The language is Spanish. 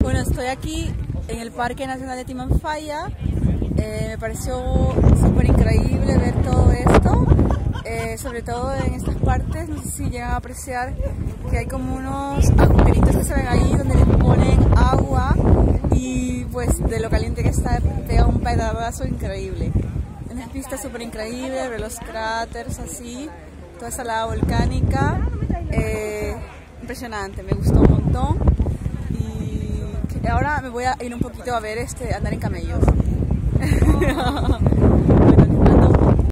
Bueno, estoy aquí en el Parque Nacional de Timanfaya. Me pareció súper increíble ver todo esto, sobre todo en estas partes. No sé si llegan a apreciar que hay como unos agujeritos que se ven ahí donde le ponen agua y pues de lo caliente que está pega un pedazo increíble. Una pista súper increíble, ver los cráteres así, toda esa lava volcánica, impresionante, me gustó un montón. Y ahora me voy a ir un poquito a ver andar en camellos.